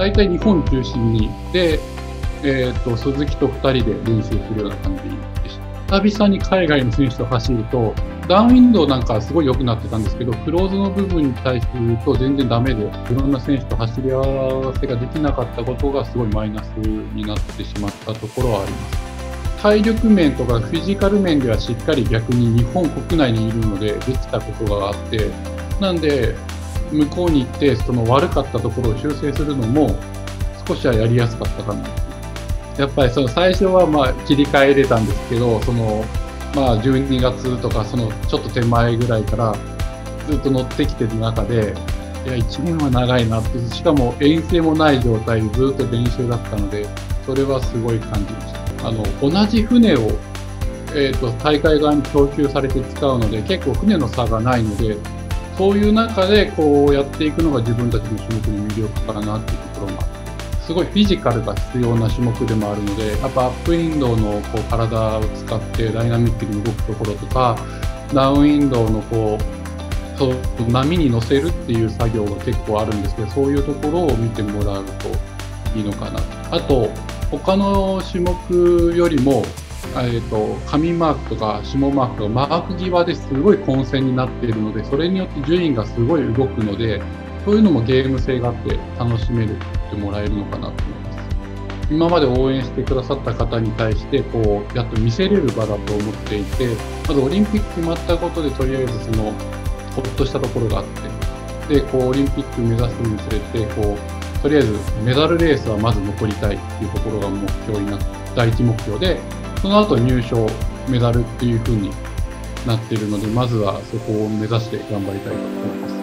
大体日本中心に、で、鈴木と2人で練習するような感じでした。久々に海外の選手と走ると、ダウンウィンドウなんかはすごい良くなってたんですけど、クローズの部分に対して言うと全然ダメで、いろんな選手と走り合わせができなかったことがすごいマイナスになってしまったところはあります。体力面とかフィジカル面ではしっかり逆に日本国内にいるのでできたことがあって、なんで向こうに行ってその悪かったところを修正するのも少しはやりやすかったかな。やっぱりその最初はまあ切り替えれたんですけど、まあ12月とかそのちょっと手前ぐらいからずっと乗ってきてる中で、いや1年は長いなって、しかも遠征もない状態でずっと練習だったので、それはすごい感じました。同じ船を、大会側に供給されて使うので、結構船の差がないので、そういう中でこうやっていくのが自分たちの種目の魅力かなっていうところもあって、すごいフィジカルが必要な種目でもあるので、やっぱアップウィンドウのこう体を使ってダイナミックに動くところとか、ダウンウィンドウのそう波に乗せるっていう作業が結構あるんですけど、そういうところを見てもらうといいのかな。あと他の種目よりも、上マークとか下マークとかマーク際ですごい混戦になっているので、それによって順位がすごい動くので、そういうのもゲーム性があって楽しめてもらえるのかなと思います。今まで応援してくださった方に対してやっと見せれる場だと思っていて、まずオリンピック決まったことでとりあえずほっとしたところがあって、でオリンピック目指すにつれてとりあえずメダルレースはまず残りたいっていうところが目標になって、第一目標で、その後入賞、メダルっていう風になっているので、まずはそこを目指して頑張りたいと思います。